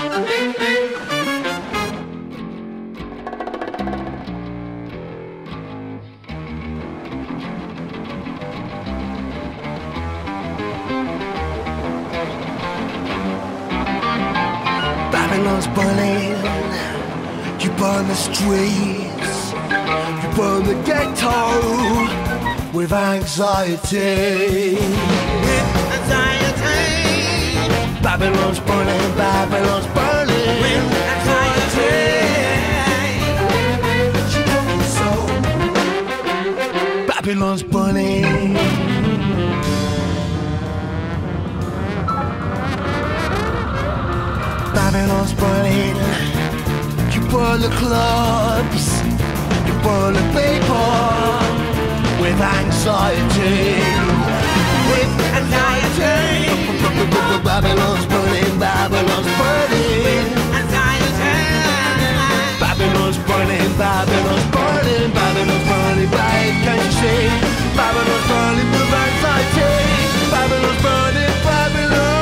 Babylon's burning, you burn the streets, you burn the ghetto with anxiety. With anxiety. Babylon's burning, Babylon's burning with anxiety. She told me so. Babylon's burning. Babylon's burning. You burn the clubs, you burn the paper with anxiety. With anxiety. Babylon's burning, Babylon's burning. Anxiety. Babylon's burning, Babylon's burning, Babylon's burning bright. Can't you see? Babylon's burning with anxiety. Babylon's burning, Babylon.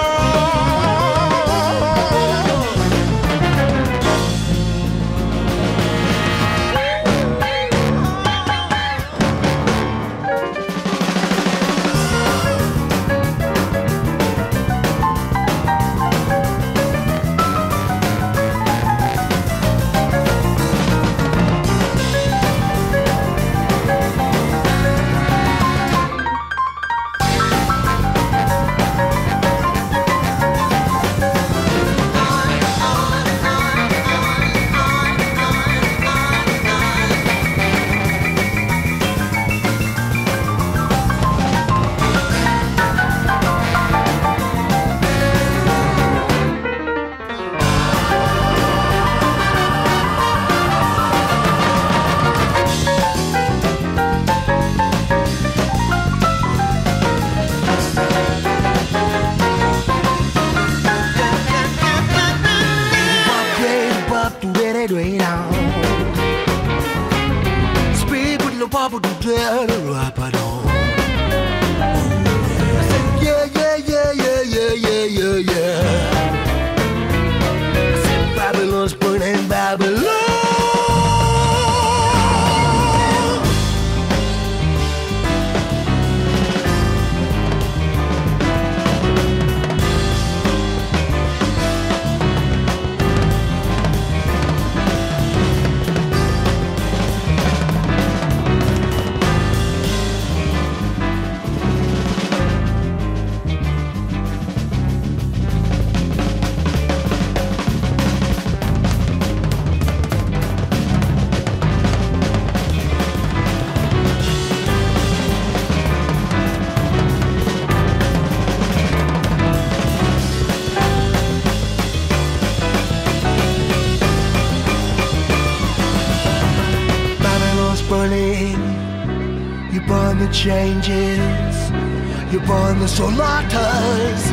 Speed with no papa to tell the rapper on. I said, yeah, yeah, yeah, yeah, yeah, yeah, yeah, yeah. I said, Babylon's burning, Babylon. Burning, you burn the changes, you burn the sonatas